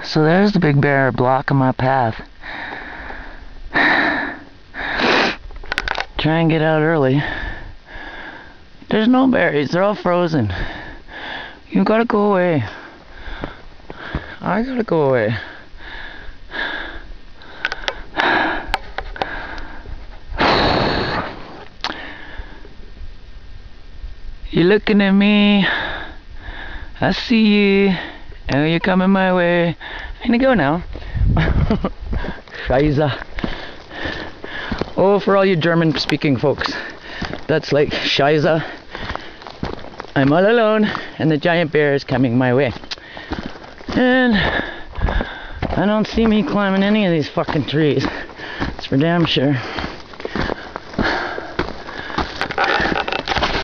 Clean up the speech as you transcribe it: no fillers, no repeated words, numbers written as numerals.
So there's the big bear blocking my path. Try and get out early. There's no berries, they're all frozen. You gotta go away. I gotta go away. You're looking at me. I see you. Oh, you're coming my way. I'm gonna go now. Scheiße. Oh, for all you German speaking folks, that's like Scheiße. I'm all alone and the giant bear is coming my way. And I don't see me climbing any of these fucking trees. That's for damn sure.